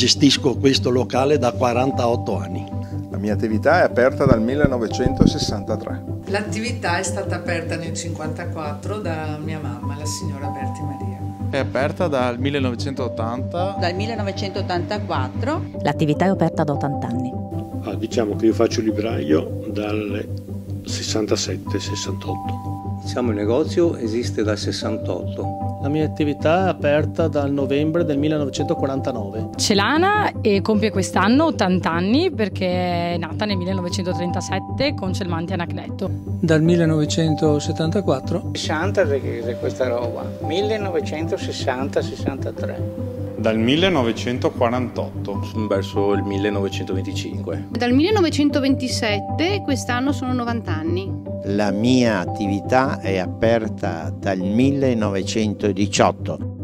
gestisco questo locale da 48 anni. La mia attività è aperta dal 1963. L'attività è stata aperta nel 1954 da mia mamma, la signora Berti Maria. È aperta dal 1980. Dal 1984. L'attività è aperta da 80 anni. Diciamo che io faccio il libraio dal 67-68. Diciamo il negozio esiste dal 68. La mia attività è aperta dal novembre del 1949. Celana compie quest'anno 80 anni perché è nata nel 1937 con Celmanti Anacleto. Dal 1974. 60 di questa roba, 1960-63. Dal 1948. Verso il 1925. Dal 1927, quest'anno sono 90 anni. La mia attività è aperta dal 1918.